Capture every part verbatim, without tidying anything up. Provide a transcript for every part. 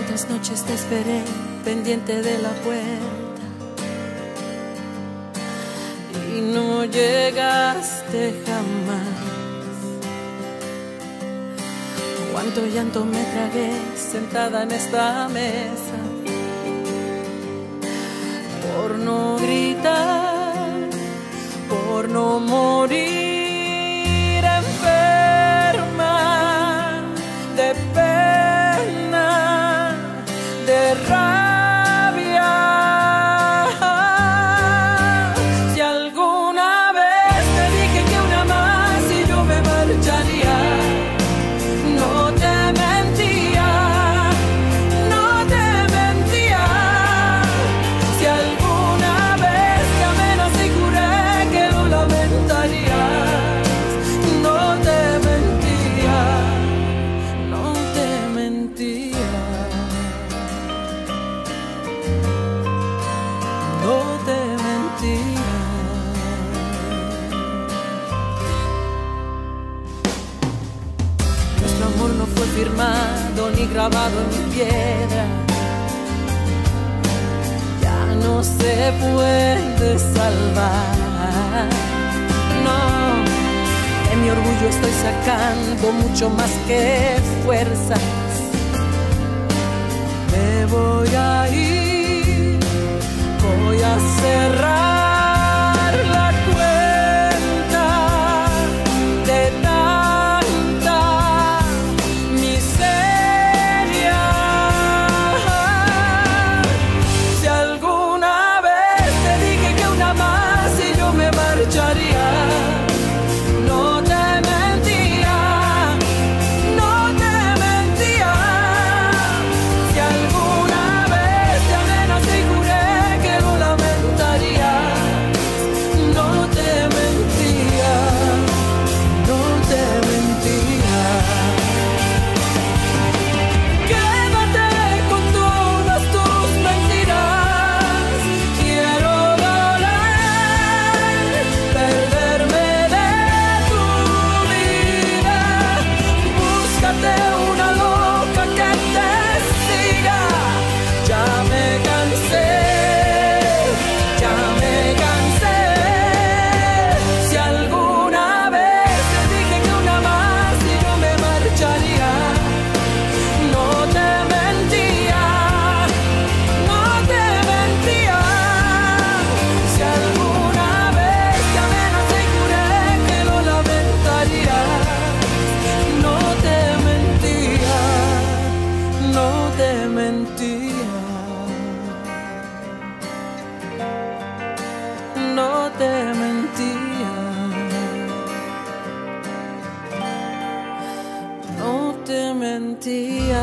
Cuántas noches te esperé pendiente de la puerta y no llegaste jamás. Cuánto llanto me tragué sentada en esta mesa por no gritar, por no morir enferma de pena, de rabia. Si alguna vez te dije que una más y yo me marcharía, no te mentía, no te mentía. Si alguna vez te amenacé y juré que lo lamentarías, no te mentía, no te mentía, no te mentía. Nuestro amor no fue firmado ni grabado en mi piedra, ya no se puede salvar. No, de mi orgullo estoy sacando mucho más que fuerzas. Me voy a ir, voy a cerrar la cuenta de tanta miseria. Si alguna vez te dije que una más y yo me marcharía, no te mentía, no te mentía. Si alguna vez te amenacé y juré que lo lamentarías, no te mentía, no te mentía. Quédate con todas tus mentiras. Quiero volar, perderme de tu vida. Búscate una loca que te siga. Ya me cansé, ya me cansé. Si alguna vez te dije que una más y yo me marcharía, no te mentía, no te mentía. Si alguna vez te amenacé y juré que lo lamentaría, no te mentía, no te mentía, no te mentía, no te mentía.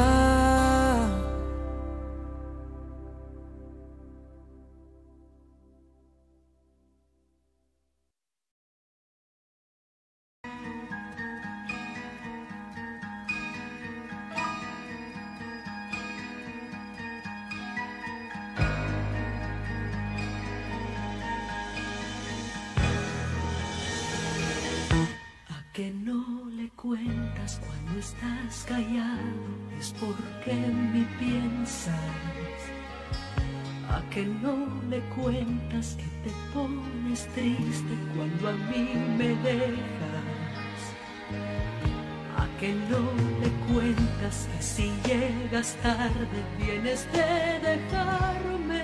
¿A que no le cuentas cuando estás callado? Es porque en mí piensas. ¿A que no le cuentas que te pones triste cuando a mí me dejas? ¿A que no le cuentas que si llegas tarde vienes de dejarme?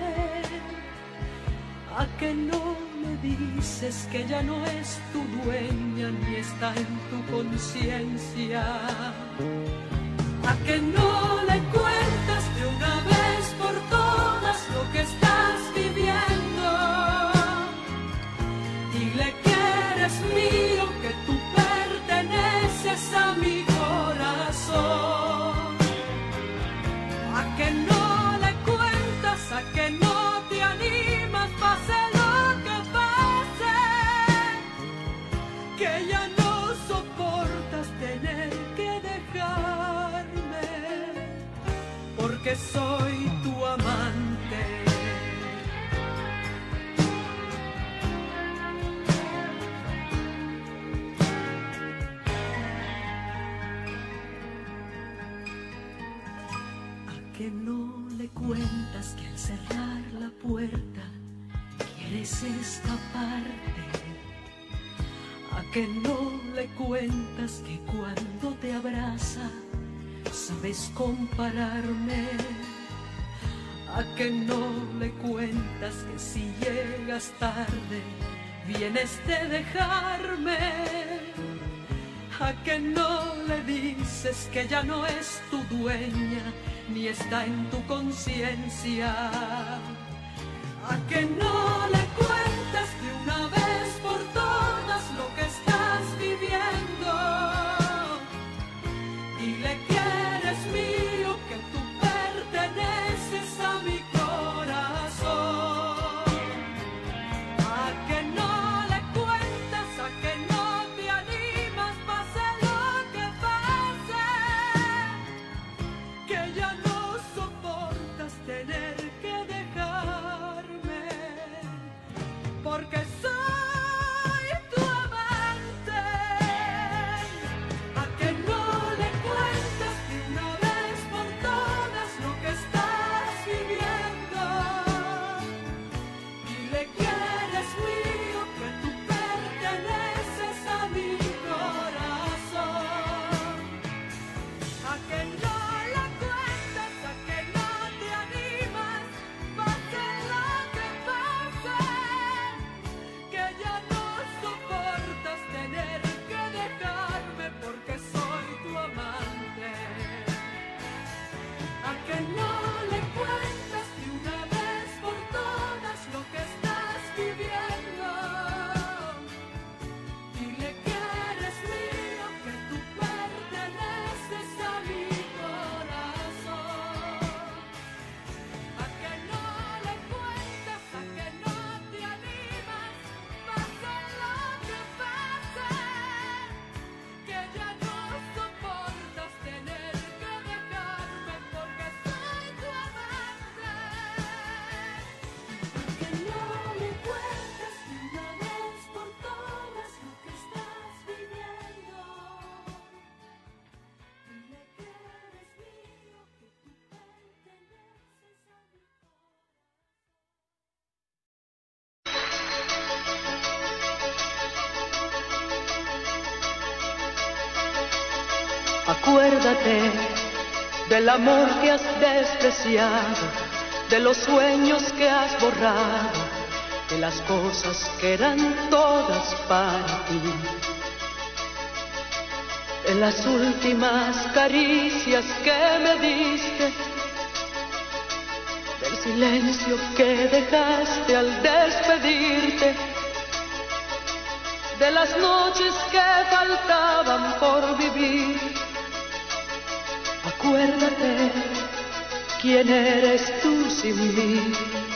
¿A que no me dices que ya no es tu dueña ni está en tu conciencia? ¿A que no le cuentas de una vez por todas lo que estás viviendo? Dile que eres mío, que tú perteneces a mi corazón. ¿A que no le cuentas? ¿A que no te animas? Pase lo que pase, que ya no soportas tener que dejarme, porque soy tu amante. ¿A que no que al cerrar la puerta quieres escaparte, a que no le cuentas que cuando te abraza sabes compararme, a que no le cuentas que si llegas tarde vienes de dejarme, a que no le dices que ya no es tu dueña ni está en tu conciencia, a que no le cuentas de una vez por todas lo que estás viviendo. Dile que eres mío, que tú perteneces a mi corazón. A que no le cuentas, a que no te animas, pase lo que pase, que ya no soportas tener que dejarme, porque soy tu amante. A que no le cuentas de una vez por todas lo que estás viviendo. Dile que eres mío, que tú perteneces a mi corazón. A que no le cuentas, a que no te animas, pase lo que pase, que ya no soportas tener que dejarme, porque soy tu amante. A que no le cuentas de una vez por todas lo que estás viviendo. Dile que eres mío, que tú perteneces a mi corazón. A que no le cuentas, a que no te animas, pase lo que pase, que ya no soportas tener que dejarme, porque soy tu amante. A que no le cuentas de una vez por todas lo que estás viviendo. Dile que eres mío, que tú perteneces a mi corazón. Acuérdate del amor que has despreciado, de los sueños que has borrado, de las cosas que eran todas para ti, de las últimas caricias que me diste, del silencio que dejaste al despedirte, de las noches que faltaban por vivir. Acuérdate quién eres tú sin mí.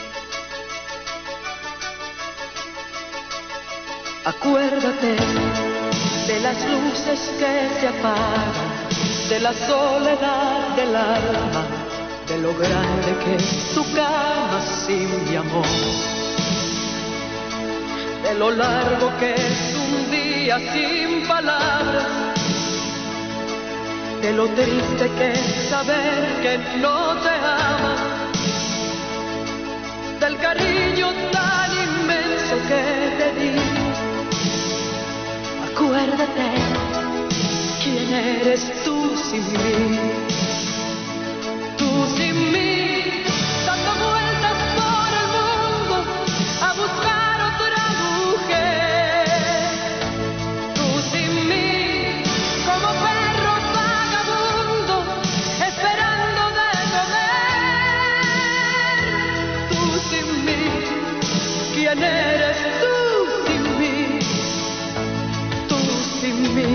Acuérdate de las luces que se apagan, de la soledad del alma, de lo grande que es tu cama sin mi amor, de lo largo que es un día sin palabras, de lo triste que es saber que no te amas, del cariño tan inmenso que te di. Acuérdate quién eres tú sin mí, tú sin mí, dando vueltas por el mundo a buscar otra mujer, tú sin mí, como perro vagabundo esperando de comer, tú sin mí, quién eres tú sin mí, tú sin mí.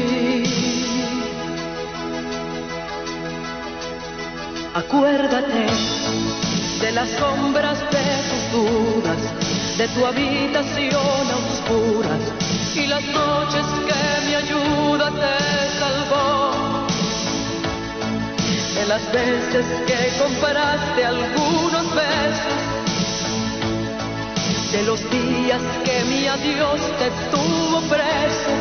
Acuérdate de las sombras de tus dudas, de tu habitación a oscuras y las noches que mi ayuda te salvó, de las veces que compraste algunos besos, de los días que mi adiós te tuvo preso,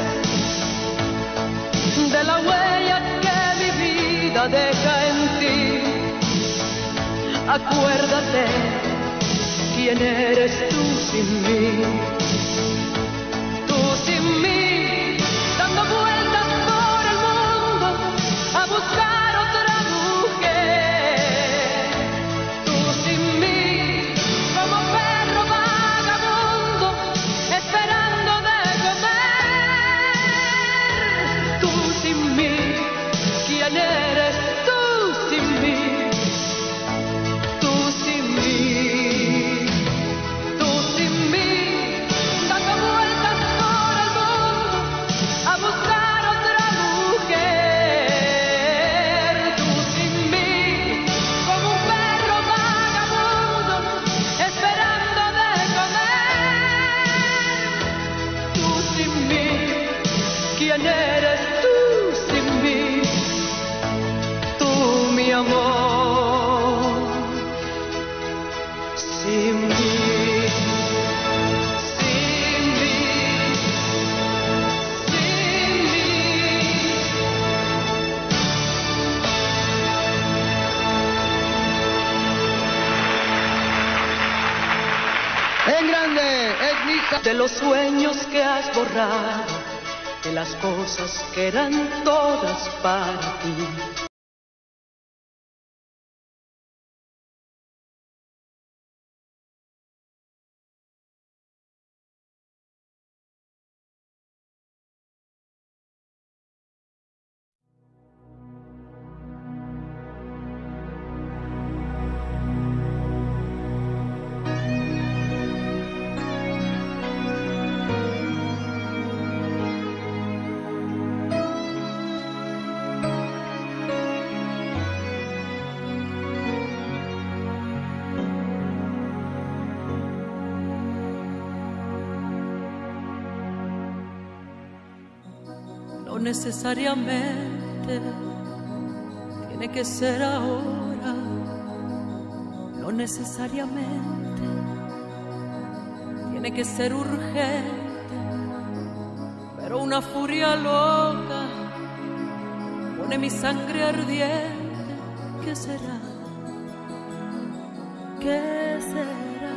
de la huella que mi vida deja en ti. Acuérdate quién eres tú sin mí, tú sin mí, dando vueltas por el mundo a buscar otra mujer. Tú sin mí, como perro vagabundo, esperando de comer. Tú sin mí, ¿quién eres tú sin mí? ¿Quién eres tú sin mí? Tú, mi amor, sin mí, sin mí, sin mí. En grande, es mi ca- De los sueños que has borrado, de las cosas que eran todas para ti. No necesariamente tiene que ser ahora, no necesariamente tiene que ser urgente, pero una furia loca pone mi sangre ardiente. ¿Qué será? ¿Qué será?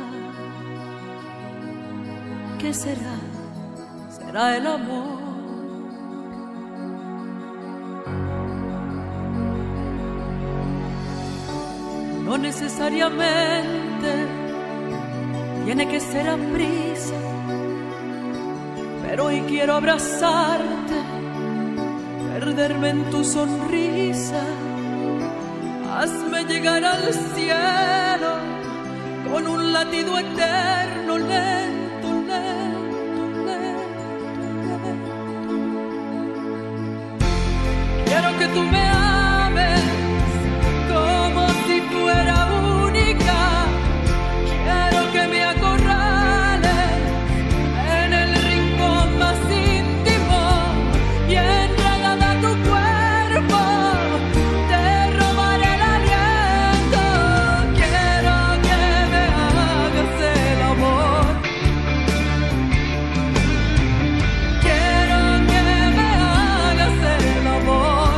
¿Qué será? ¿Será el amor? No necesariamente tiene que ser a prisa, pero hoy quiero abrazarte, perderme en tu sonrisa. Hazme llegar al cielo con un latido eterno, lento, lento, lento, lento. Quiero que tú me ames como si fuera única. Quiero que me acorrales en el rincón más íntimo y enredada a tu cuerpo te robaré el aliento. Quiero que me hagas el amor. Quiero que me hagas el amor.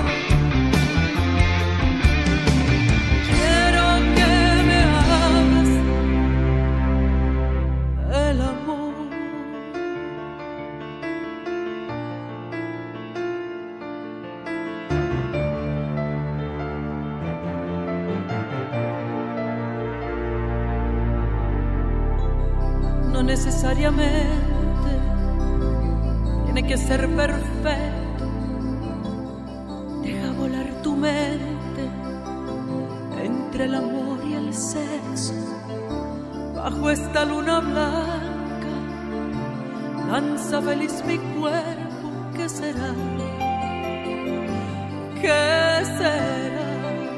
El amor. No necesariamente tiene que ser perfecto. Deja volar tu mente entre el amor y el sexo. Bajo esta luna blanca danza feliz mi cuerpo. ¿Qué será? ¿Qué será?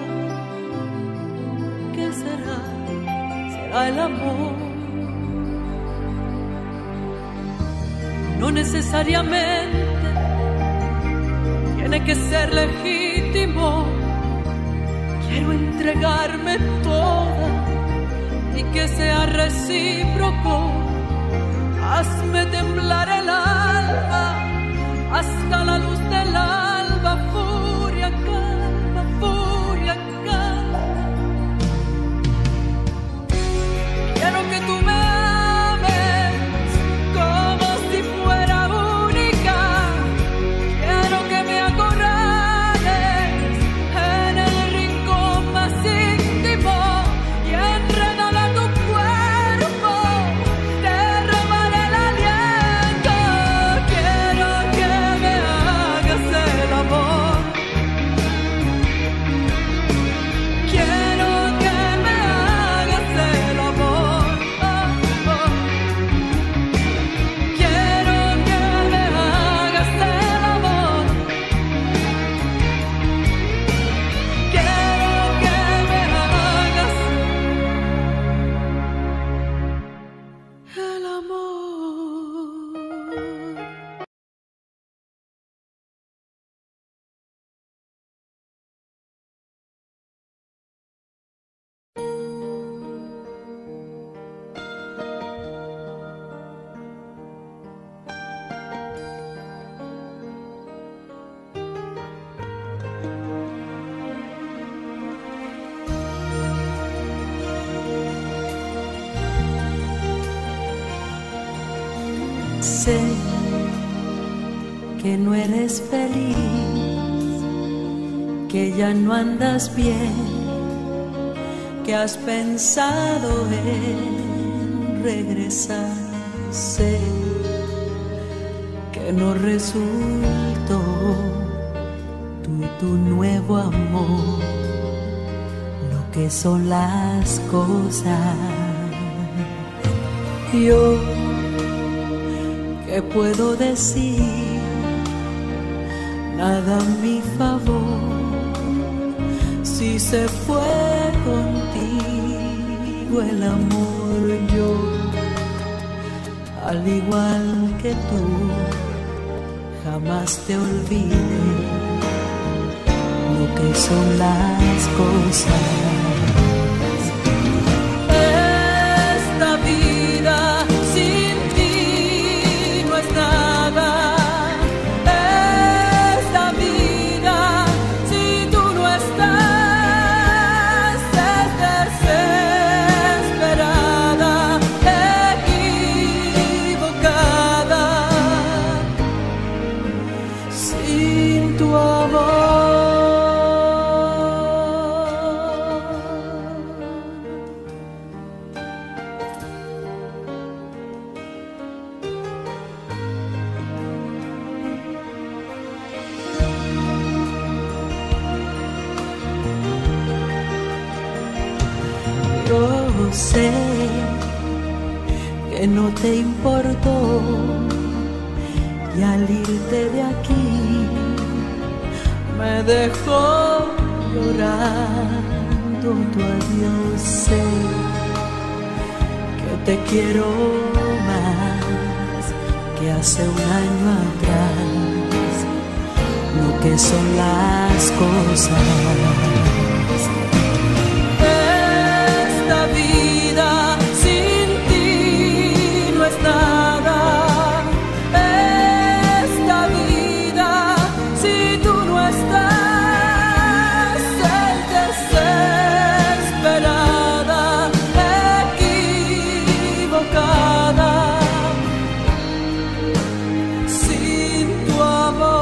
¿Qué será? ¿Será el amor? No necesariamente tiene que ser legítimo. Quiero entregarme toda y que sea recíproco. Hazme temblar el alma hasta la luz del alba. Furia, calma, furia, calma. sé que no eres feliz, que ya no andas bien, que has pensado en regresar. Sé que no resultó tú y tu nuevo amor lo que son las cosas. Yo, ¿qué puedo decir? Nada a mi favor. Si se fue contigo el amor, yo, al igual que tú, jamás te olvidé lo que son las cosas. Esta vida sin ti no es nada. Esta vida, si tú no estás, es desesperada, equivocada, sin tu amor. Yo sé que no te importó y al irte de aquí me dejó llorando tu adiós. Sé que te quiero más que hace un año atrás, lo que son las cosas. Esta vida sin ti no es nada. Esta vida, si tú no estás, es desesperada, equivocada, sin tu amor.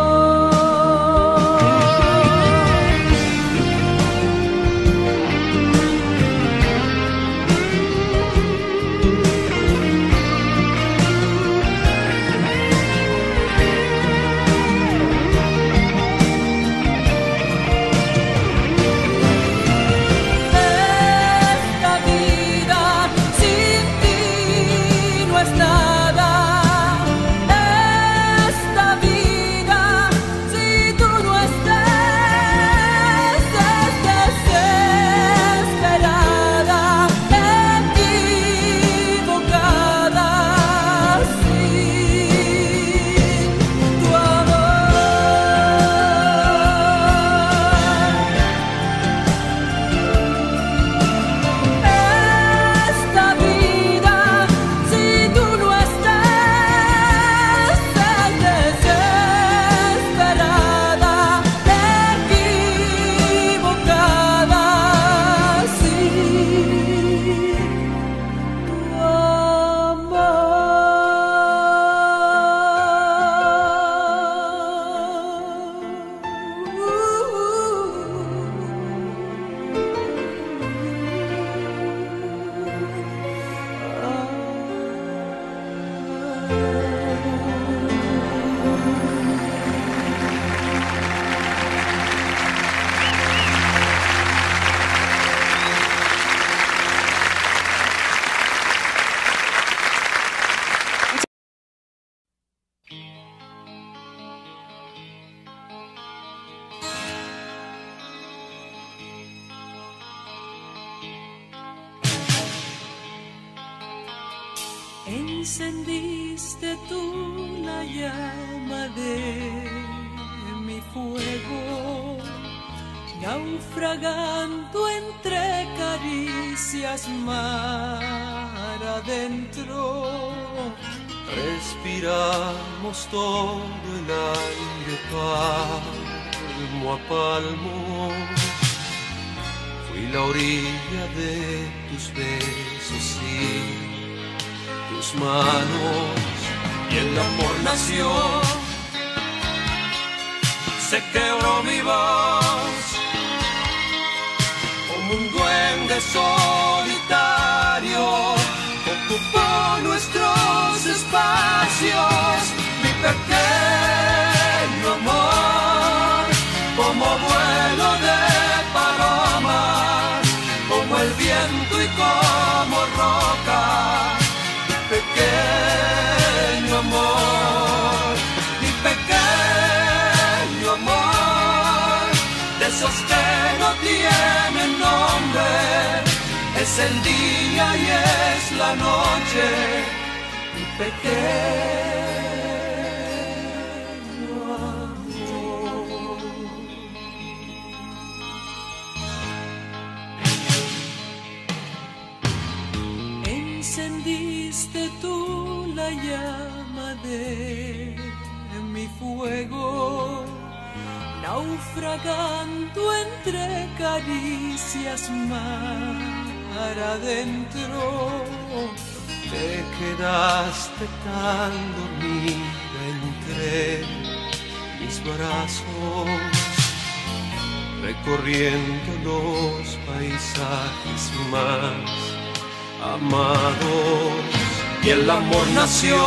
Encendiste tú la llama de mi fuego, naufragando entre caricias mar adentro. Respiramos todo el aire palmo a palmo. Fui la orilla de tus besos y tus manos y el amor nació. Se quebró mi voz como un duende solitario, ocupó nuestros espacios. Mi pequeño amor, como vuelo de paloma, como el viento y como roca. Mi pequeño amor, mi pequeño amor, de esos que no tienen nombre, es el día y es la noche. Mi pequeño amor. Encendiste tú la llama de mi fuego, naufragando entre caricias mar adentro. Te quedaste tan dormida entre mis brazos, recorriendo los paisajes más amados, y el amor nació.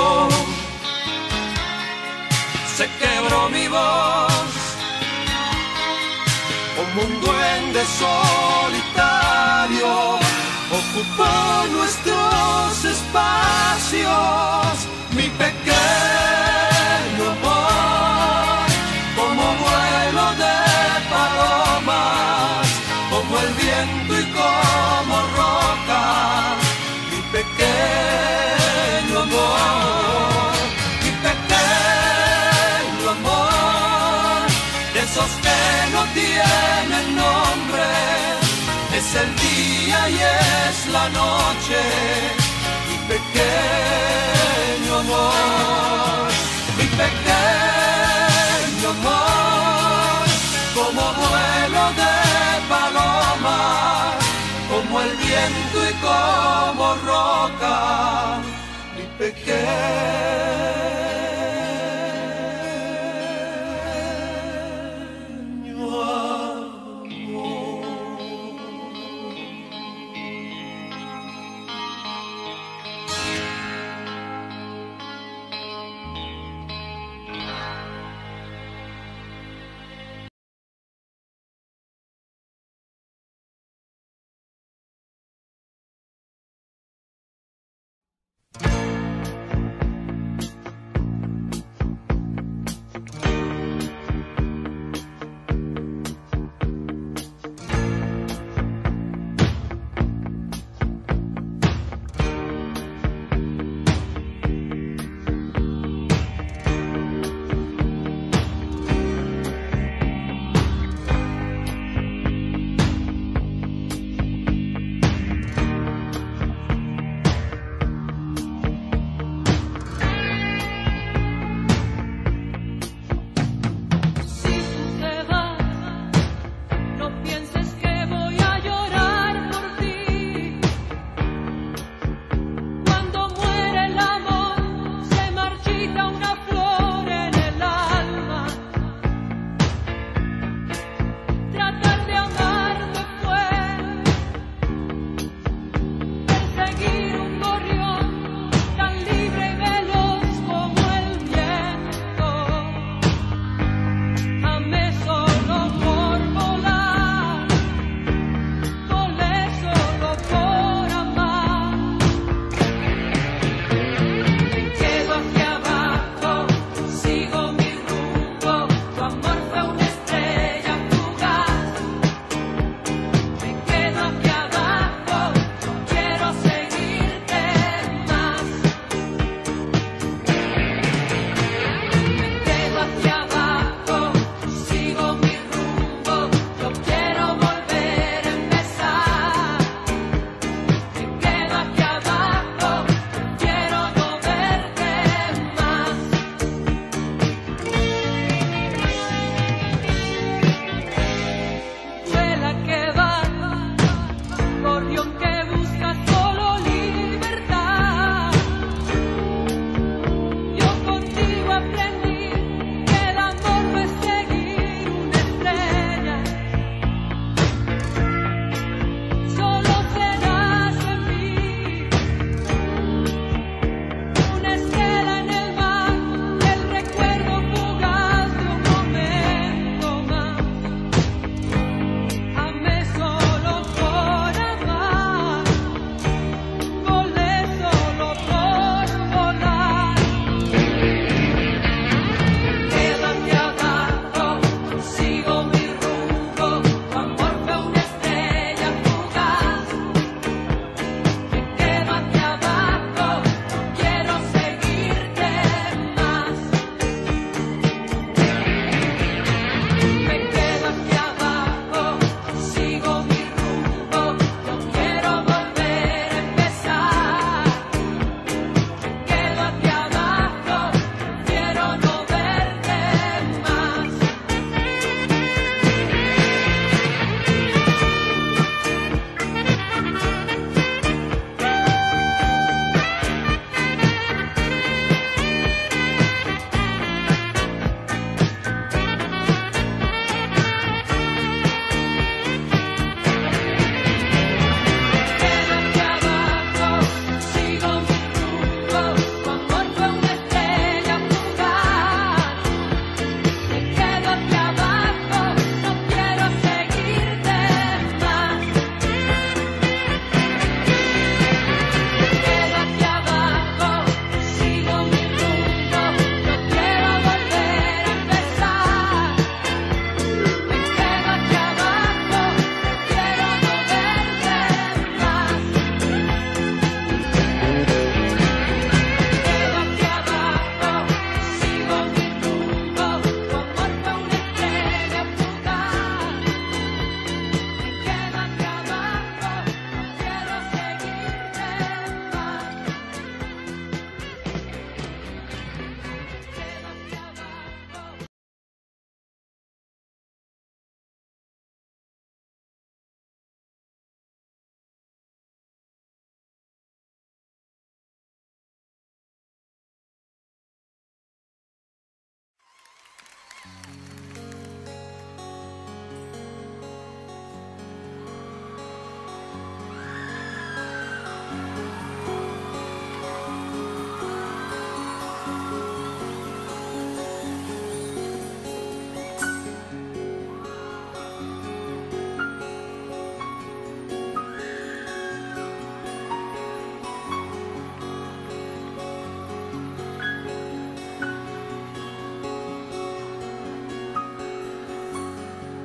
Se quebró mi voz como un duende solitario, ocupó nuestros espacios. Mi pequeño amor, como vuelo de palomas, como el viento y como roca. Mi pequeño amor, mi pequeño amor, de esos que no tienen nombre, es el día y es la noche. Mi pequeño amor, mi pequeño amor, como vuelo de paloma, como el viento y como roca. Mi pequeño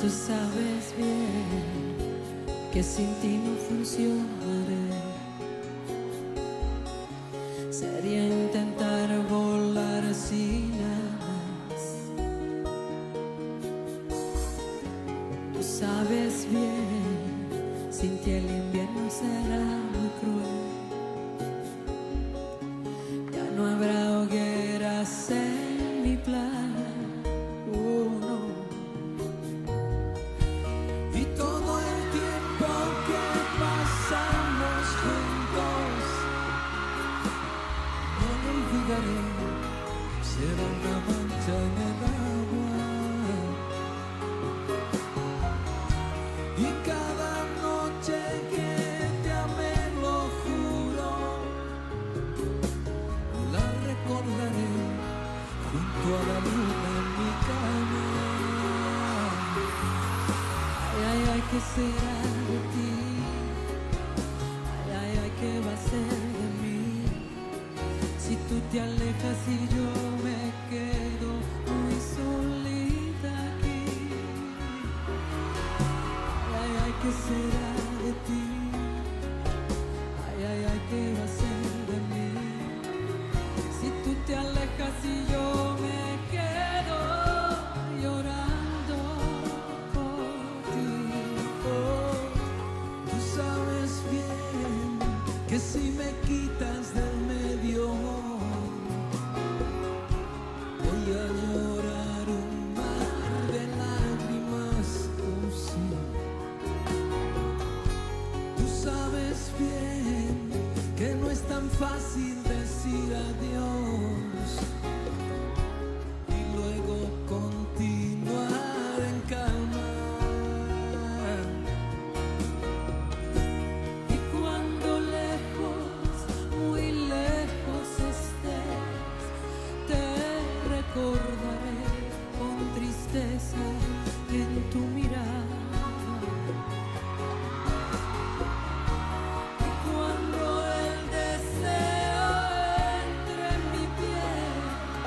Tú sabes bien que sin ti no funcionaré. Sería intentar volar sin alas. Tú sabes bien, sin ti el invierno será muy cruel. Ya no habrá hogueras en mi playa. Oh, no. Y todo el tiempo que pasamos juntos no lo olvidaré, será una mancha en el agua. Y cada noche que te amé, lo juro, la recordaré junto a la luna en mi cama. Ay, ay, ay, ¿qué será de ti? Ay, ay, ay, ¿qué va a ser de mí? Si tú te alejas y yo me quedo muy solita aquí. Ay, ay, ay, ¿qué será de ti? Ay, ay, ay, ¿qué va a ser de mí? Si tú te alejas y yo me quedo llorando por ti. Oh, tú sabes bien que si me quitas del medio voy a llorar un mar de lágrimas. Oh, sí. Tú sabes bien que no es tan fácil decir adiós y luego continuar en calma. Y cuando lejos, muy lejos estés, te recordaré con tristeza en tu mirada. Y cuando el deseo entre en mi piel,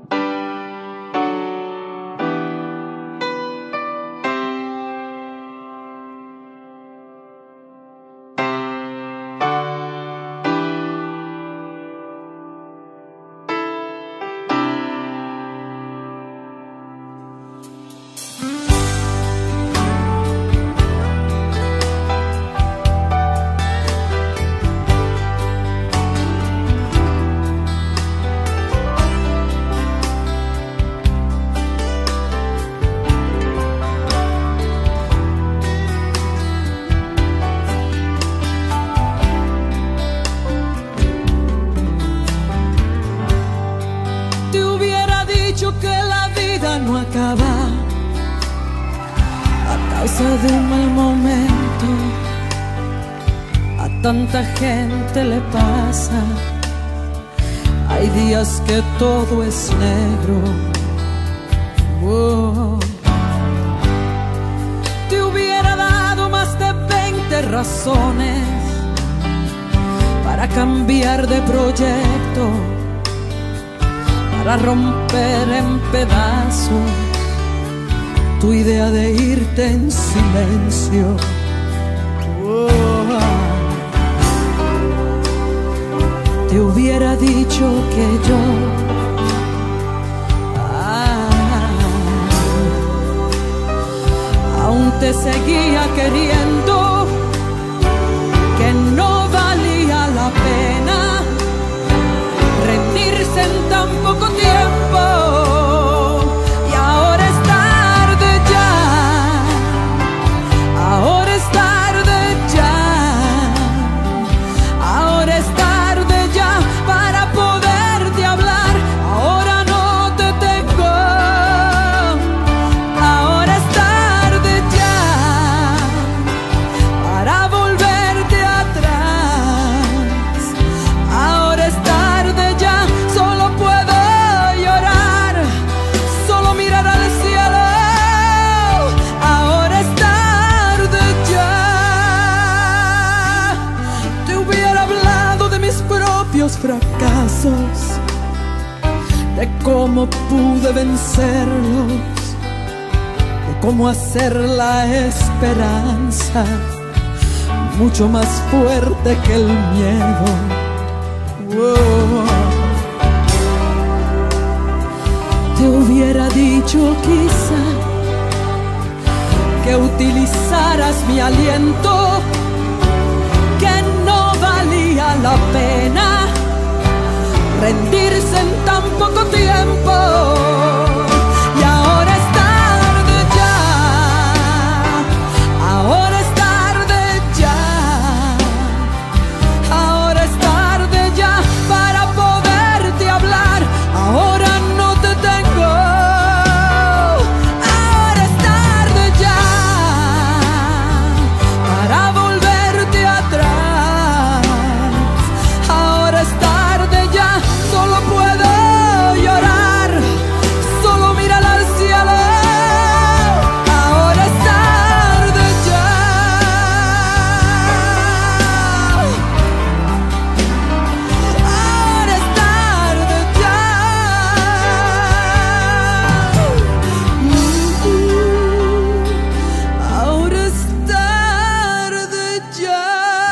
De un mal momento a tanta gente le pasa. Hay días que todo es negro. Oh. Te hubiera dado más de veinte razones para cambiar de proyecto, para romper en pedazos tu idea de irte en silencio. Oh. Te hubiera dicho que yo ah, aún te seguía queriendo, que no valía la pena rendirse en tan poco tiempo. Ahora es tarde ya, ahora es tarde ya para poderte hablar. Ahora no te tengo, ahora es tarde ya para volverte atrás. Ahora es tarde ya, solo puedo llorar, solo mirar al cielo. Ahora es tarde. Fracasos, de cómo pude vencerlos, de cómo hacer la esperanza mucho más fuerte que el miedo. Oh. Te hubiera dicho quizá que utilizaras mi aliento, que no valía la pena rendirse en tan poco tiempo. Y ahora es tarde ya, ahora es tarde ya, ahora es tarde ya para poderte hablar. Ahora no te tengo, ahora es tarde ya para volverte atrás. Ahora es tarde ya, solo puedo llorar, solo mirar al cielo. Ahora es tarde ya. Ahora es tarde ya. Ahora es tarde ya.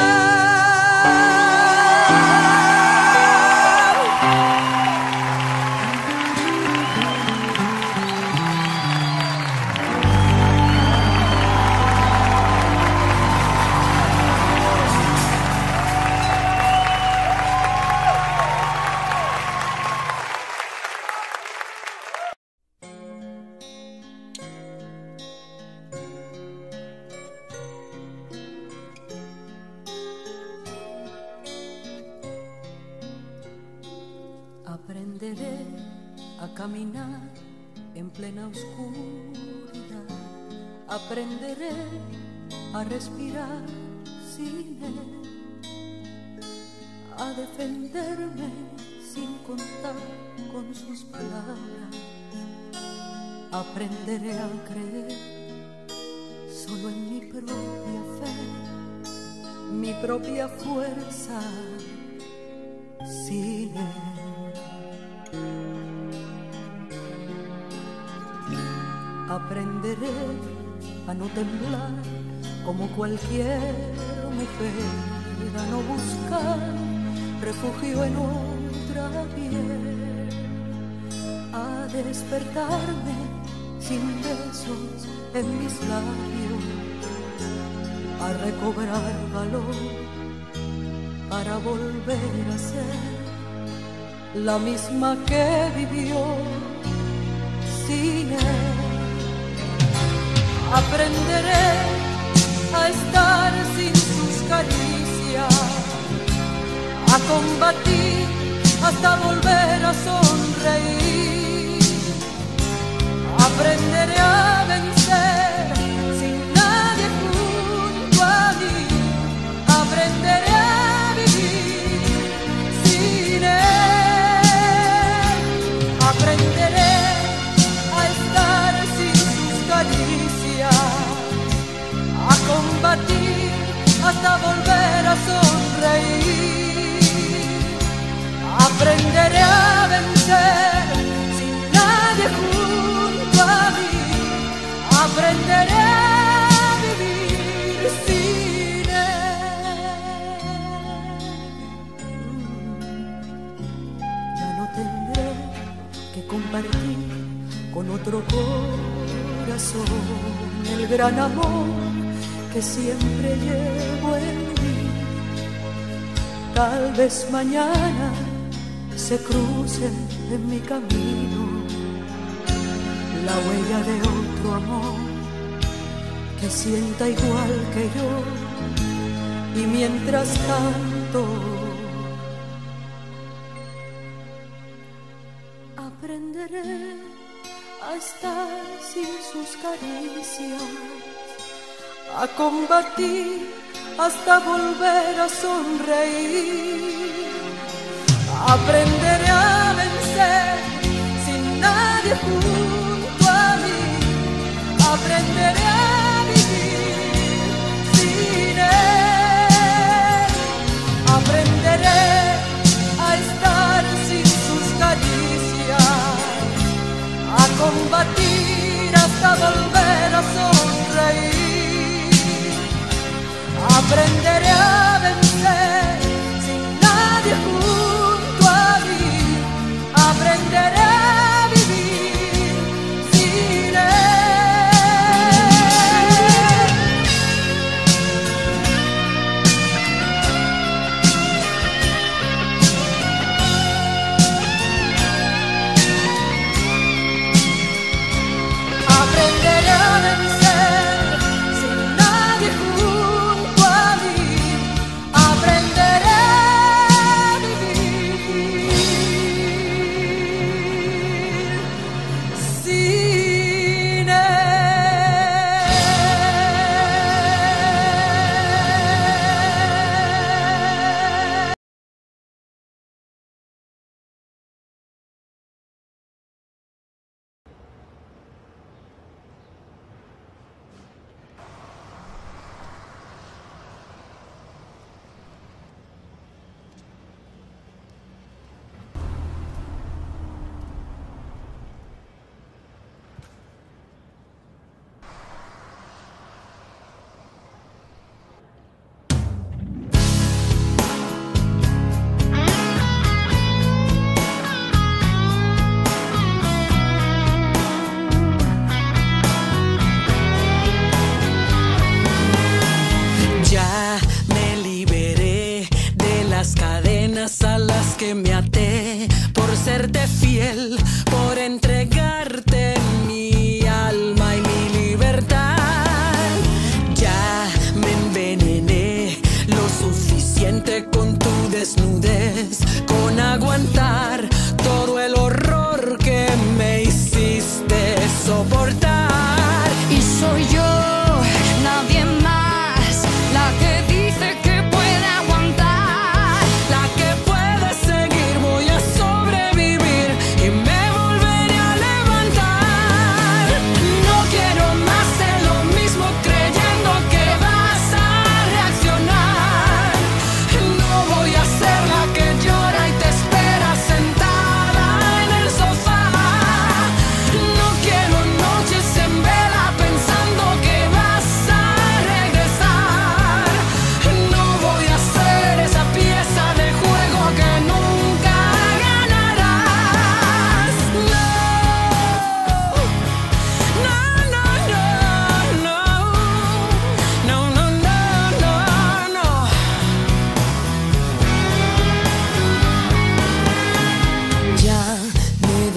Aprenderé a caminar en plena oscuridad. Aprenderé a respirar sin él, a defenderme sin contar con sus palabras. Aprenderé a creer solo en mi propia fe, mi propia fuerza sin él. Aprenderé a no temblar como cualquier mujer, a no buscar refugio en otra piel, a despertarme sin besos en mis labios, a recobrar valor para volver a ser la misma que vivió sin él. Aprenderé a estar sin sus caricias, a combatir hasta volver a sonreír. Aprenderé a vencer sin nadie junto a mí. Aprenderé a vivir sin él. Aprenderé a estar sin sus caricias, a combatir hasta volver a sonreír. Aprenderé a vencer sin nadie junto a mí. Aprenderé a vivir sin él. Ya no tendré que compartir con otro corazón el gran amor que siempre llevo en mí. Tal vez mañana se cruce en mi camino la huella de otro amor que sienta igual que yo, y mientras canto aprenderé a estar sin sus caricias, a combatir hasta volver a sonreír. Aprenderé a vencer sin nadie junto a mí. Aprenderé a vivir sin él. Aprenderé a estar sin sus caricias, a combatir hasta volver a sonreír. Aprenderé a vencer sin nadie junto a mí. Aprenderé a vivir sin él. Aprenderé a vencer sin nadie junto a mí. Aprenderé a vivir sin él. Ya me liberé de las cadenas a las que me até por serte fiel, por entregarte mi alma y mi libertad. Ya me envenené lo suficiente con tu desnudez, con aguantar todo el horror que me hiciste soportar. Y soy yo, nadie más, la que dice que puede aguantar, La que puede seguir, voy a sobrevivir y me volveré a levantar. no quiero más de lo mismo creyendo que vas a reaccionar. No voy a ser la que llora y te espera sentada.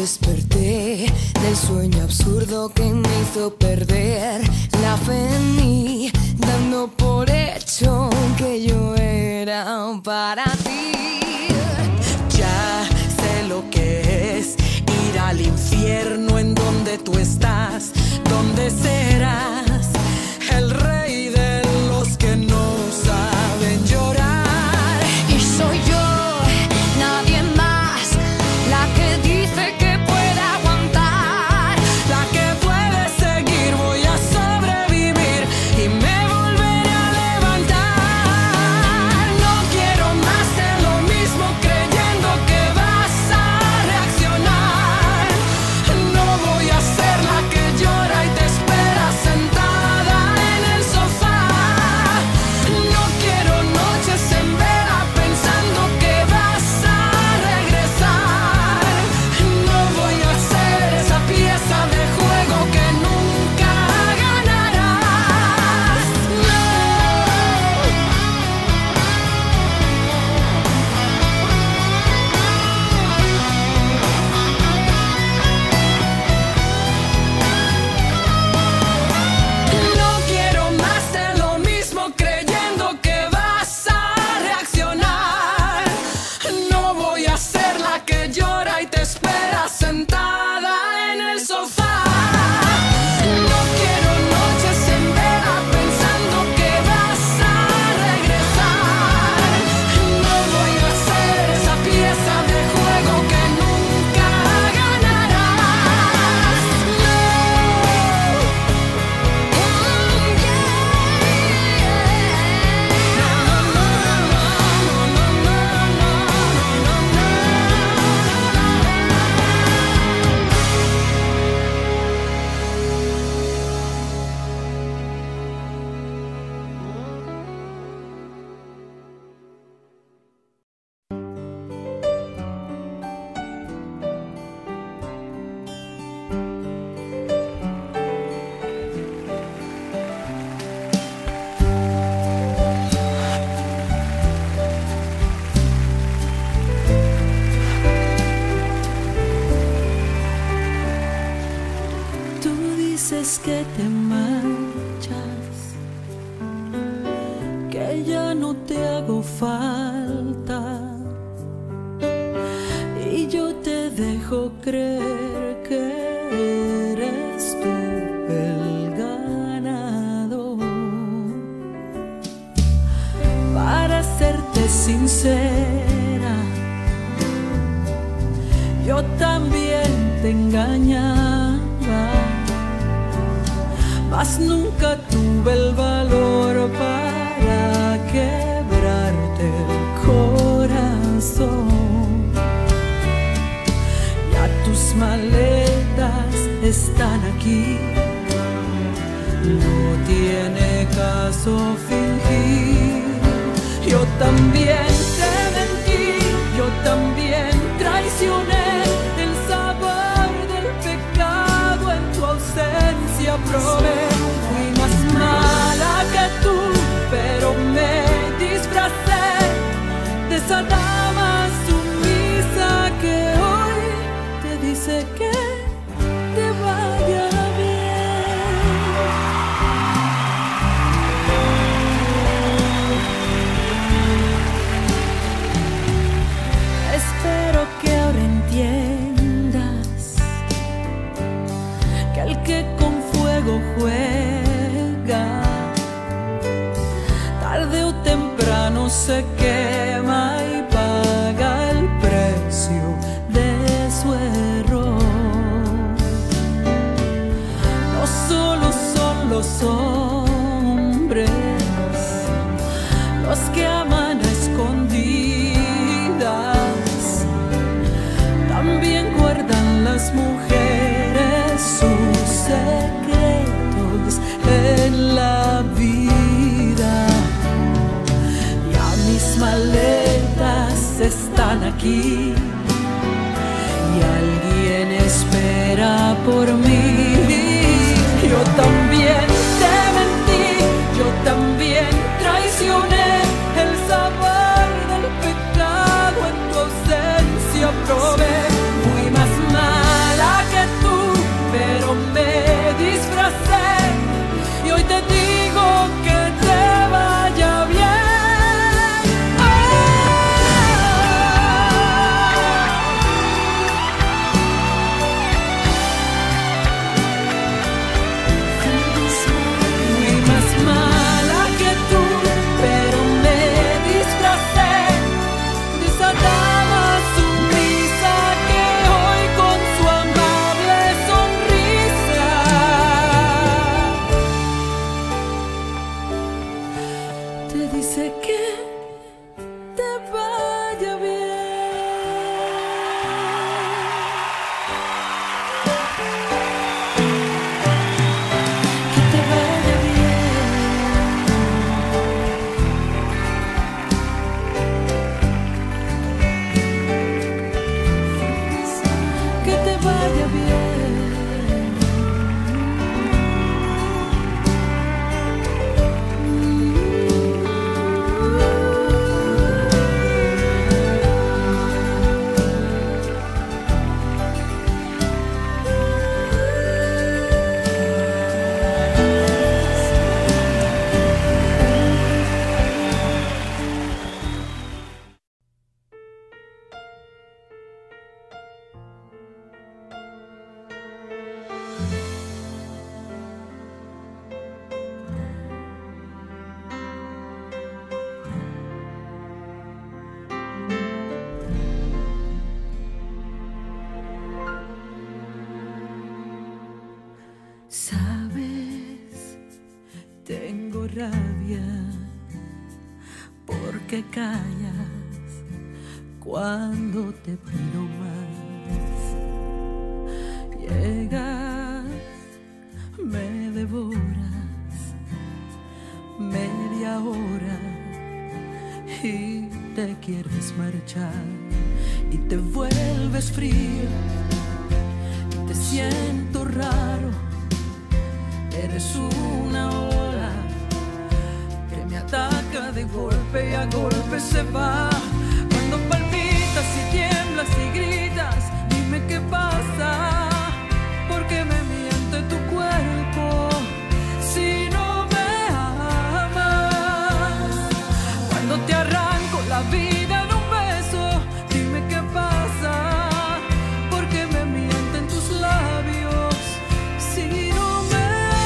desperté del sueño absurdo que me hizo perder la fe en mí, dando por hecho que yo era para ti. Ya sé lo que es ir al infierno en donde tú estás, donde serás el rey de los que no saben llorar. Y soy yo, nadie más, la que dice que puede aguantar, la que puede seguir. Voy a sobrevivir y me volveré a levantar. No quiero más de lo mismo, creyendo que vas a reaccionar. No voy a ser la que llora y te espera sentada en el sofá. No quiero noches en vela pensando que vas a regresar. No voy a ser esa pieza de juego que nunca ganarás. No. No quiero más de lo mismo, creyendo que vas a reaccionar. No voy a ser la que llora y te espera sentada en el sofá. No quiero noches en vela pensando que vas a regresar. No voy a ser esa pieza de juego que nunca ganarás. No. Tú dices que te marchas, que ya no te hago falta, y yo te dejo creer que eres tú el ganador. Para serte sincera, yo también te engañaba, mas nunca tuve el valor para quebrarte el corazón. Ya tus maletas están aquí, no tiene caso fingir. Yo también te mentí, yo también traicioné. El sabor del pecado en tu ausencia probé. Fui más mala que tú, pero me disfracé de esa dama sumisa que hoy te dice que te vaya bien. Espero que ahora entiendas que el que con fuego juega, tarde o temprano se quema y paga el precio de su error. No solo son los hombres los que aman a escondidas, también guardan las mujeres sus secretos en la vida. Ya mis maletas están aquí y alguien espera por mí. Yo también te mentí, yo también traicioné. El sabor del pecado en tu ausencia probé. Fui más mal Sabes, tengo rabia porque callas cuando te pido más. Llegas, me devoras media hora y te quieres marchar y te vuelves frío y te siento raro. Eres una ola que me ataca de golpe y a golpe se va. Cuando palpitas y tiemblas y gritas, dime qué pasa, porque me miente tu cuerpo si no me amas. Cuando te arranco la vida de un beso, dime qué pasa, porque me mienten tus labios si no me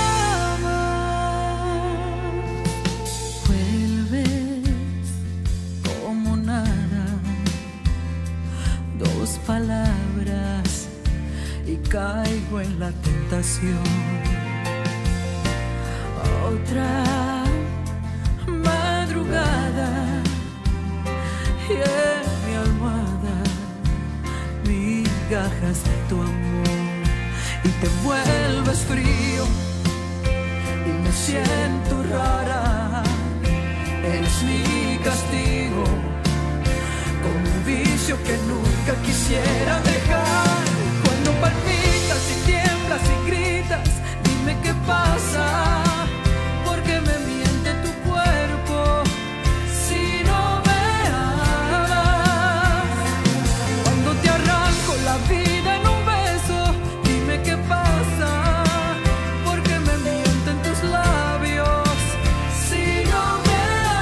palabras y caigo en la tentación. Otra madrugada y en mi almohada migajas de tu amor y te vuelves frío y me siento rara. Eres mi castigo, como un vicio que nunca quisiera dejar. Cuando palpitas y tiemblas y gritas, dime qué pasa, porque me miente tu cuerpo si no me amas. Cuando te arranco la vida en un beso, dime qué pasa, porque me mienten tus labios si no me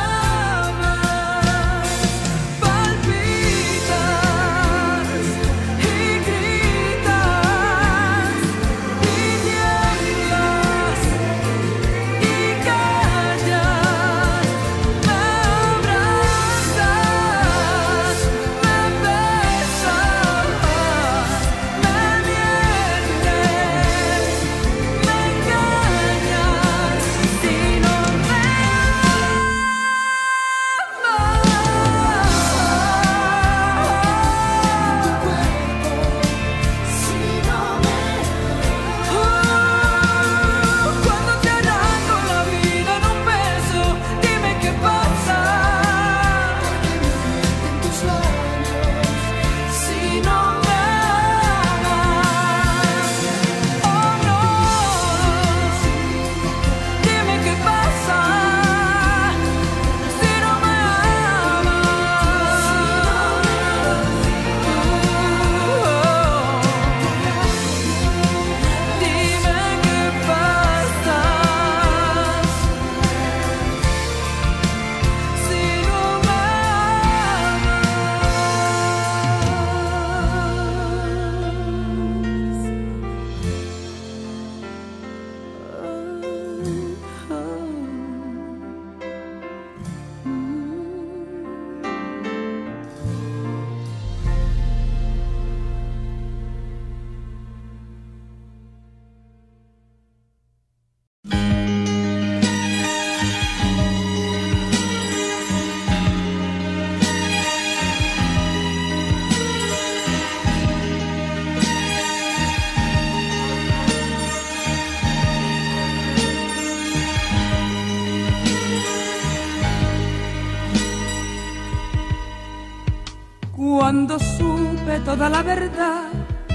Cuando supe toda la verdad,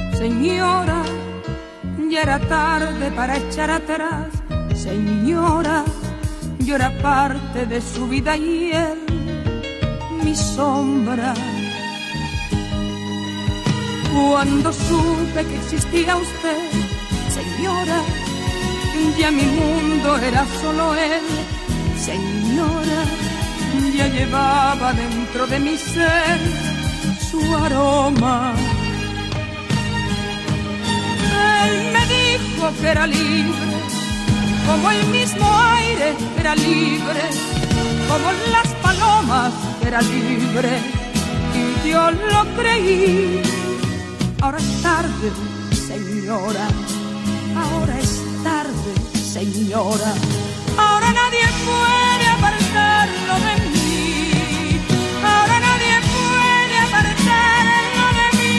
señora, ya era tarde para echar atrás. Señora, yo era parte de su vida y él, mi sombra. Cuando supe que existía usted, señora, ya mi mundo era solo él. Señora, ya llevaba dentro de mi ser su aroma. Él me dijo que era libre, como el mismo aire que era libre, como las palomas que era libre, y yo lo creí. Ahora es tarde, señora, ahora es tarde. señora. Ahora nadie puede apartarlo de mí. Ahora nadie puede apartarlo de mí.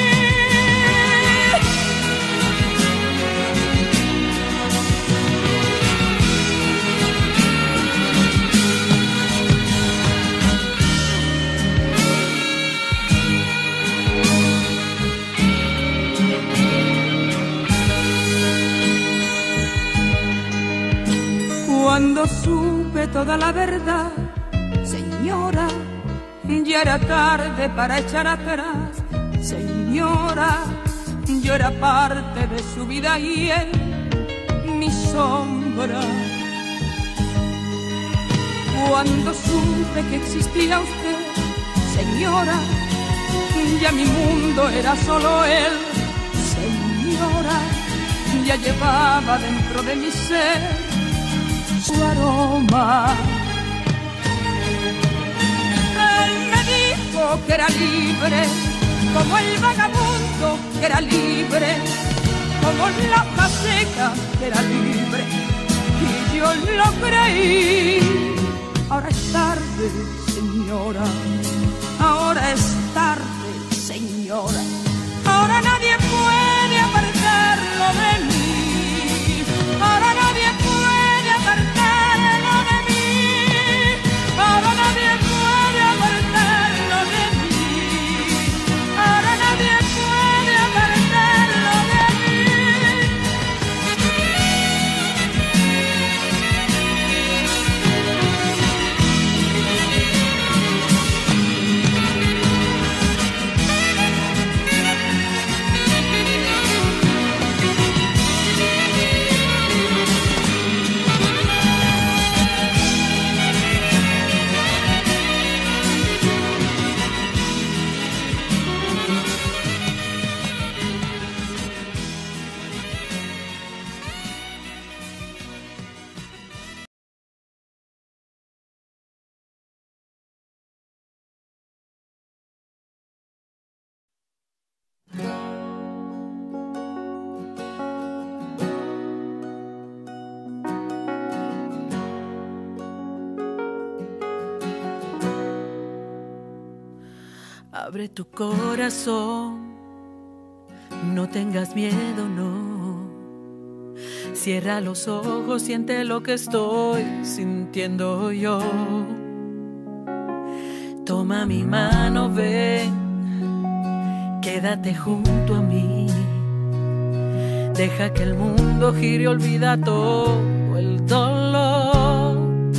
Cuando supe toda la verdad, señora, ya era tarde para echar atrás. Señora, yo era parte de su vida y él, mi sombra. Cuando supe que existía usted, señora, ya mi mundo era solo él. Señora, ya llevaba dentro de mi ser su aroma. Él me dijo que era libre, como el vagabundo que era libre, como la hoja seca que era libre, y yo lo creí. Ahora es tarde, señora, ahora es tarde, señora. Ahora nadie puede apartarlo de mí. Ahora nadie puede apartarlo de mí. Ahora nadie puede apartarlo de mí. Ahora nadie puede apartarlo de mí. Abre tu corazón, no tengas miedo, no. Cierra los ojos, siente lo que estoy sintiendo yo. Toma mi mano, ven, quédate junto a mí. Deja que el mundo gire, olvida todo el dolor.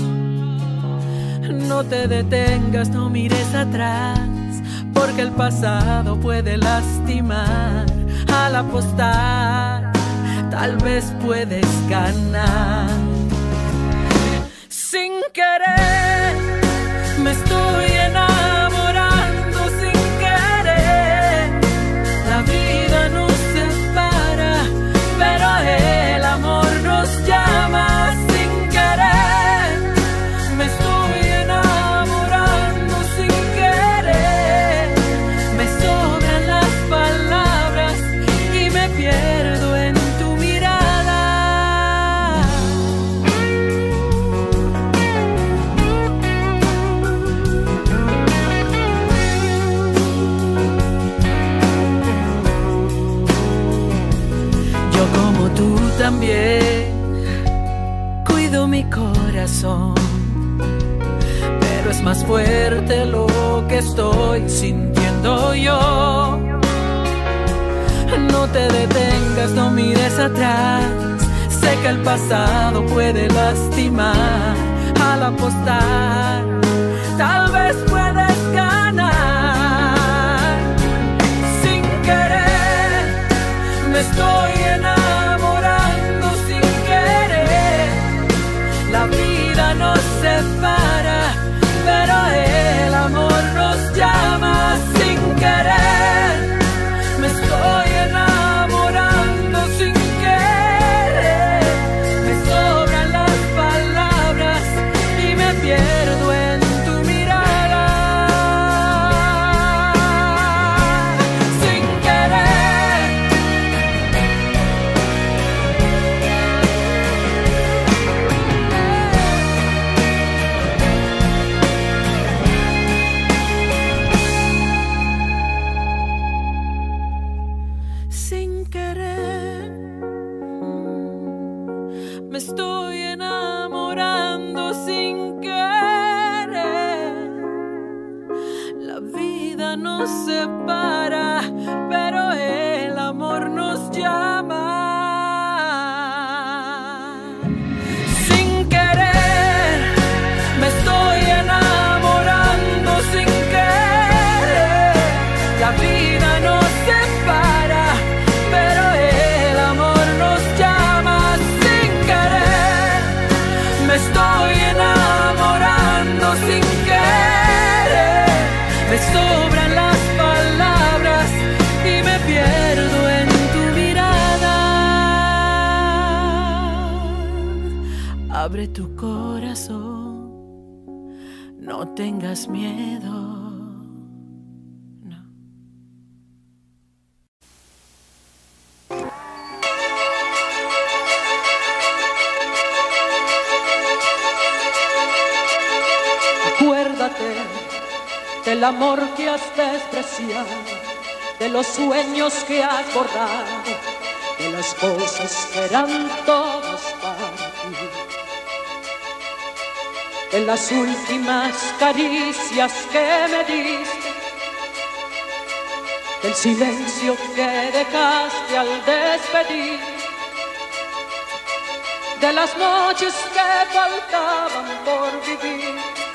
No te detengas, no mires atrás, porque el pasado puede lastimar. Al apostar, tal vez puedes ganar. Sin querer, me estoy enamorando sin querer. La vida nos separa, pero el amor nos llama. Sin querer, me estoy enamorando sin querer. Me sobran las palabras y me pierdo en tu mirada. Yo como tú también cuido mi corazón, pero es más fuerte lo que estoy sintiendo yo. No te detengas, no mires atrás, sé que el pasado puede lastimar. Al apostar, tal vez puedes ganar. Sin querer, me estoy enamorando sin querer. La vida nos separa, pero el amor nos llama. Sin querer, me estoy enamorando sin querer. Me sobran las palabras y me pierdo en tu mirada. Sin querer. querer. Me estoy enamorando sin querer. La vida nos separa, pero el amor nos llama. Sin querer, me estoy enamorando sin querer. La vida nos separa, pero el amor nos llama. Sin querer, me estoy enamorando sin querer. Me sobran las palabras y me pierdo en tu mirada. Abre tu corazón, no tengas miedo. No. Acuérdate del amor que has despreciado, de los sueños que has borrado, de las cosas que eran todas para ti, de las últimas caricias que me diste, del silencio que dejaste al despedir, de las noches que faltaban por vivir.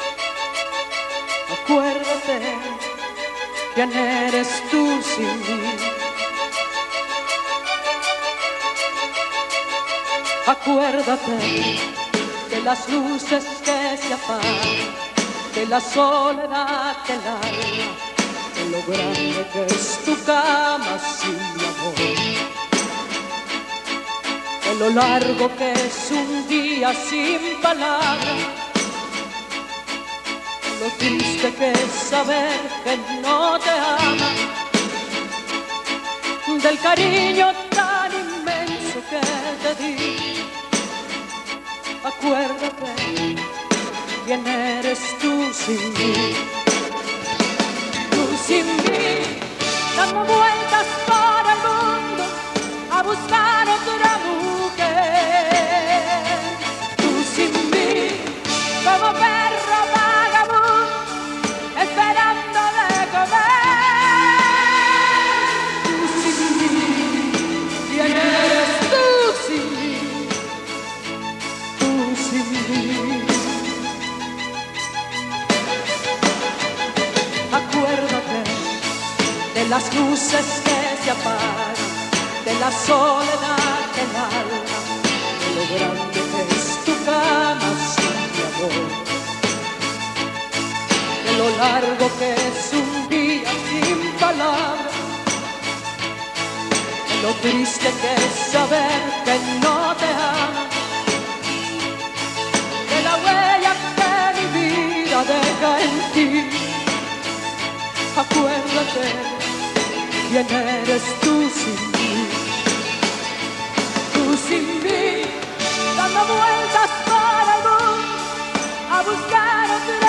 Acuérdate quién eres tú sin mí. Acuérdate de las luces que se apagan, de la soledad del alma, de lo grande que es tu cama sin mi amor, de lo largo que es un día sin palabras, lo triste que es saber que no te ama, del cariño tan inmenso que te di. Acuérdate quién eres tú sin mí. Tú sin mí, dando vueltas por el mundo a buscar otra mujer. Tú sin mí, como perro vagabundo, esperando de comer. Tú sin mí, ¿quién eres tú sin mí? Tú sin mí. Acuérdate de las luces que se apagan, de la soledad del alma, de lo grande que es tu cama sin mi amor, de lo largo que es un día sin palabras, de lo triste que es saber que no te ama, de la huella que mi vida deja en ti. Acuérdate quién eres tú sin mí. Tú sin mí, dando vueltas por el mundo a buscar otra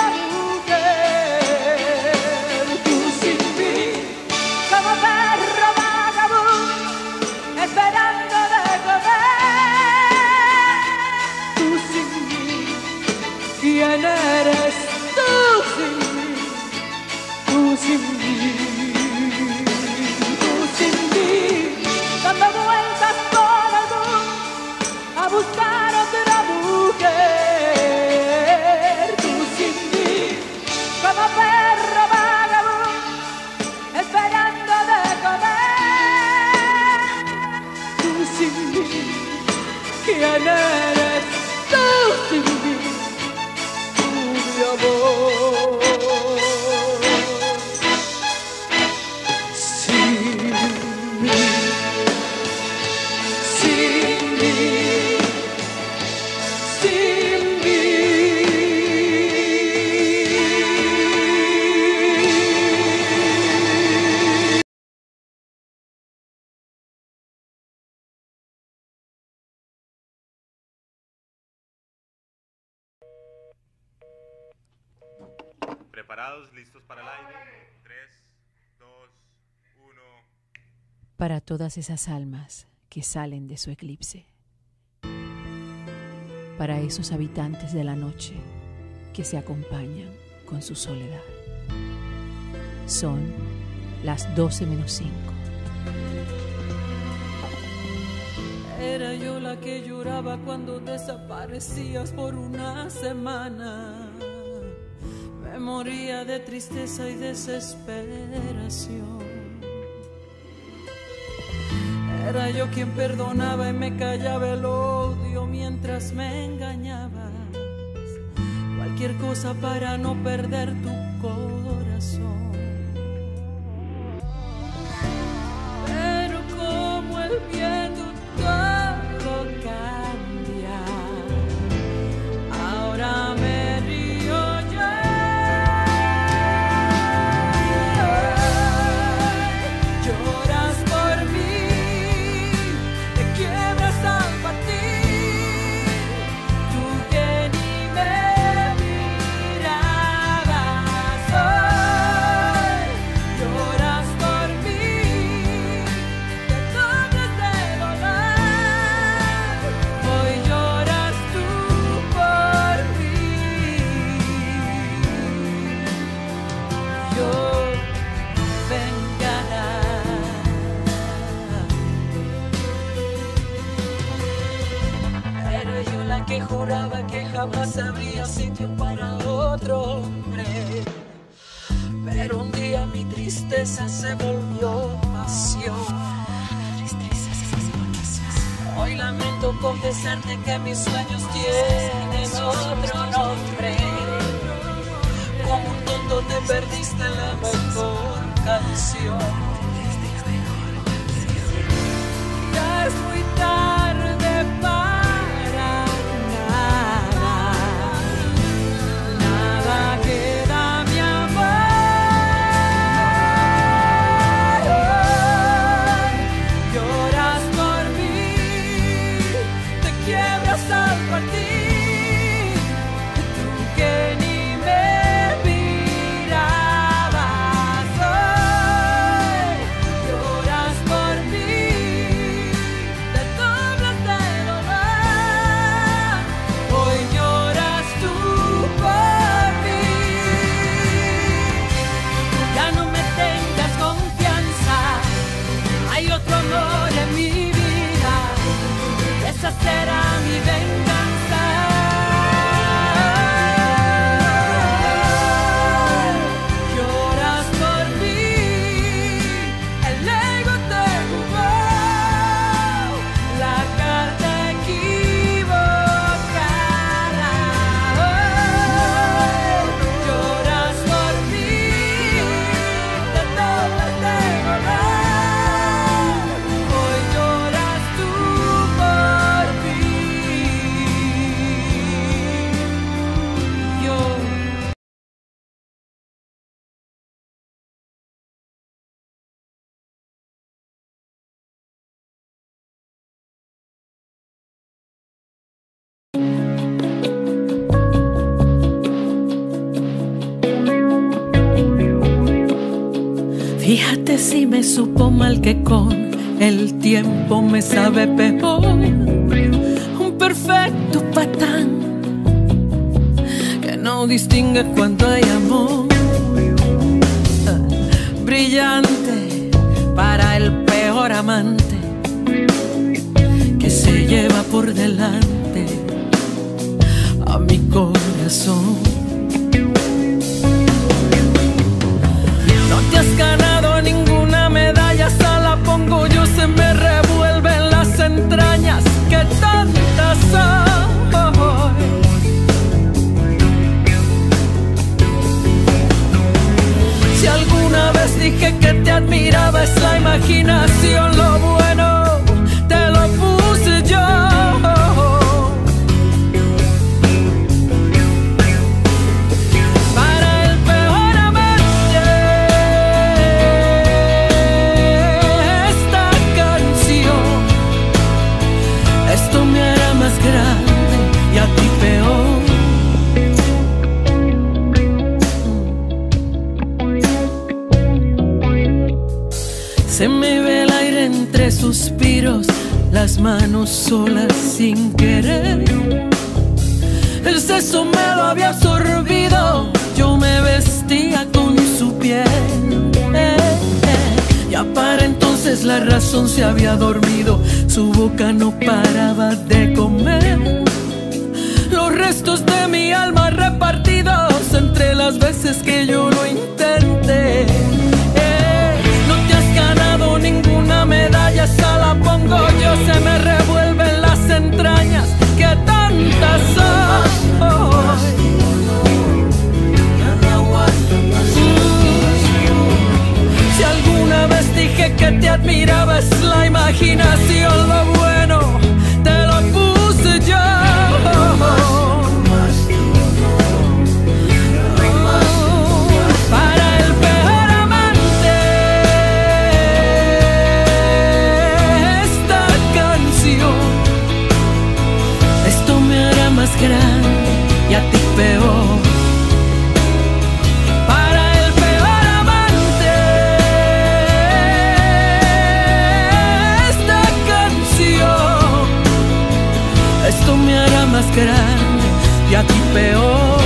mujer. Tú sin mí, como perro vagabundo, esperando de comer. Tú sin mí, ¿quién eres tú sin mí? Tú sin mí, tú sin mí, dando vueltas por el mundo a buscar otra mujer. Tú sin mí, como perro vagabundo, esperando de comer. Tú sin mí, ¿quién eres tú sin mí? Tú, mi amor. Preparados, listos para el aire. tres, dos, uno. para todas esas almas que salen de su eclipse, para esos habitantes de la noche que se acompañan con su soledad. Son las doce menos cinco. Era yo la que lloraba cuando desaparecías por una semana. Me moría de tristeza y desesperación. Era yo quien perdonaba y me callaba el odio mientras me engañabas. Cualquier cosa para no perder tu corazón. Pero como el viento todo cambia, ahora me río yo. Lloras por mí, te quiebras al partir, tú que ni me mirabas hoy. Lloras por mí, te doblas de dolor, hoy lloras tú por mí. Yo vengará. Era yo la que juraba que jamás habría sitio para otro hombre, pero un día mi tristeza se volvió pasión. Hoy lamento confesarte que mis sueños tienen otro nombre. Como un tonto te perdiste la mejor canción. Ya es muy tarde para nada, nada queda, mi amor. Lloras por mí, te quiebras al partir, tú que ni me mirabas hoy. Lloras por mí, te doblas de dolor, hoy lloras tú por mí. Ya no me tengas confianza, hay otro amor en mi vida, esa será mi venganza. Lloras por mí, el ego te jugó la carta equivocada. Lloras por mí, te doblas de dolor, hoy lloras tú por mí. Yo fíjate si me supo mal que con el tiempo me sabe peor. Un perfecto patán que no distingue cuando hay amor. Brillante para el peor amante que se lleva por delante a mi corazón. No te has ganado ninguna medalla, hasta la pongo yo, se me revuelven las entrañas, que tantas soy. Si alguna vez dije que te admiraba, es la imaginación, lo bueno te lo puse yo. entre suspiros, las manos solas sin querer. El seso me lo había absorbido, yo me vestía con su piel. Eh, eh. Ya para entonces la razón se había dormido, su boca no paraba de comer. Los restos de mi alma repartidos entre las veces que yo lo intenté. Eh, no te has ganado ninguna medalla, esa la pongo yo, se me revuelven las entrañas, que tantas son. Oh. Si alguna vez dije que te admiraba, es la imaginación, lo bueno te lo puse yo. Para el peor amante, esta canción, esto me hará más grande y a ti peor. Para el peor amante, esta canción, esto me hará más grande y a ti peor.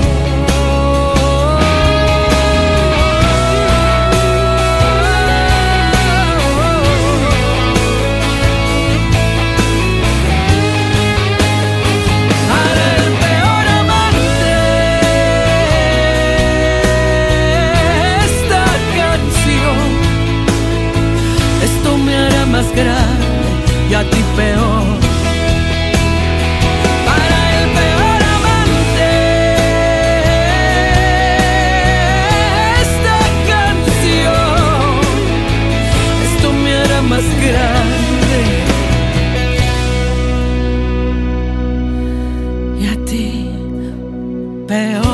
Más grande y a ti peor. Para el peor amante, esta canción, esto me hará más grande y a ti peor.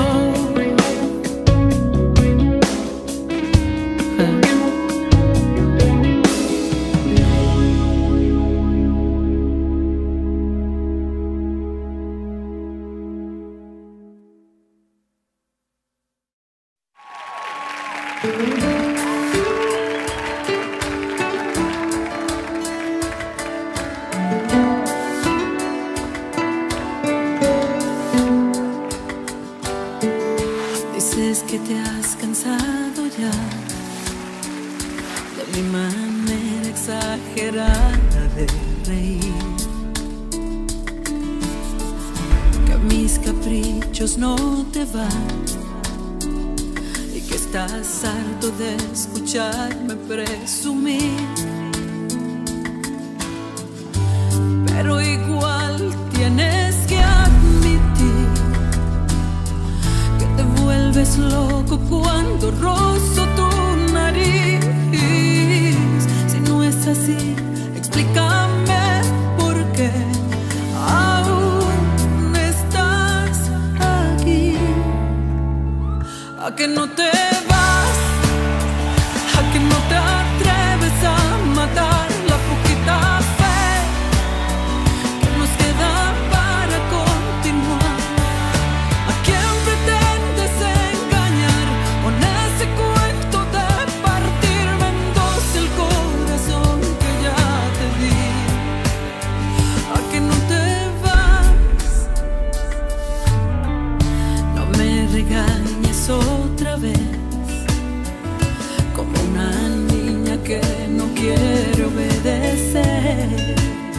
Dices que te has cansado ya de mi manera exagerada de reír, que mis caprichos no te van y que estás harto de escucharme presumir. Pero igual tienes que admitir que te vuelves loco cuando rozo tu nariz. Si no es así, explícame por qué aún estás aquí. ¿A que no te vas? ¿A que no te atreves a matar la poquita fe que nos queda para continuar? ¿A quién pretendes engañar con ese cuento de partirme en dos el corazón que ya te di? ¿A que no te vas? No me regañes otra vez, como una niña que no quiere obedecer.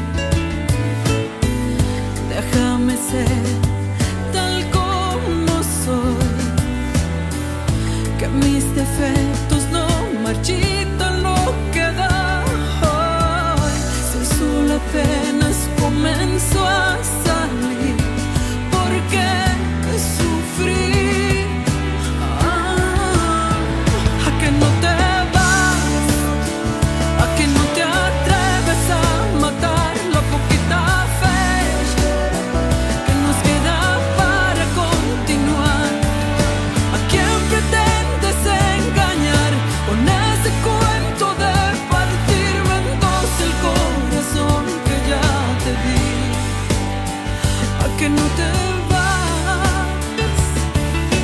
Déjame ser tal como soy, que mis defectos no marchitan lo que da hoy. Si el sol apenas comenzó a salir, ¿por qué sufrir? No te vas, a que no te atreves a matar la poquita fe que nos queda para continuar. ¿A quién pretendes engañar con ese cuento de partirme en dos el corazón que ya te di? ¿A que no te vas?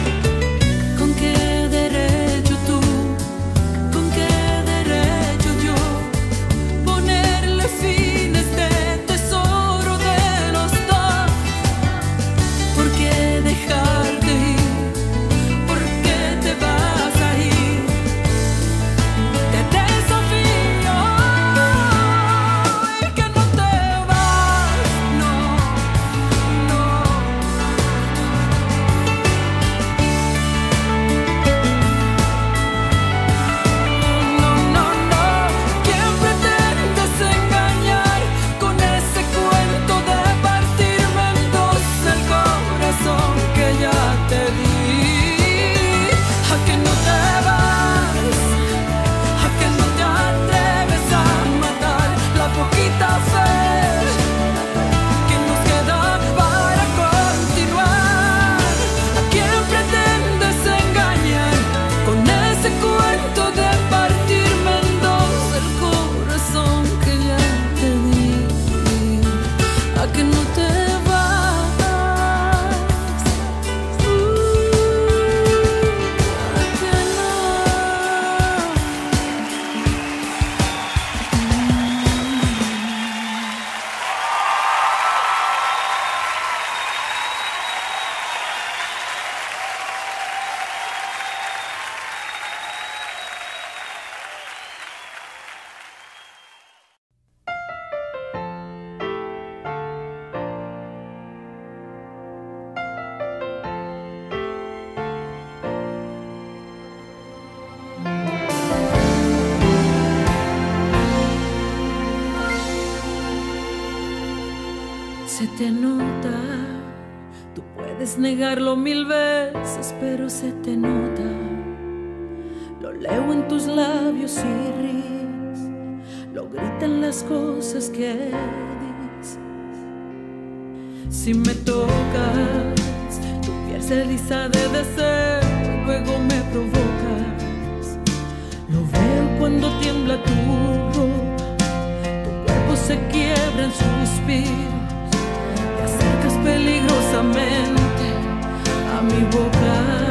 Se te nota, tú puedes negarlo mil veces, pero se te nota. Lo leo en tus labios y ríes, lo gritan las cosas que dices. Si me tocas, tu piel se eriza de deseo y luego me provocas. Lo veo cuando tiembla tu ropa, tu cuerpo se quiebra en suspiros. Te acercas peligrosamente a mi boca.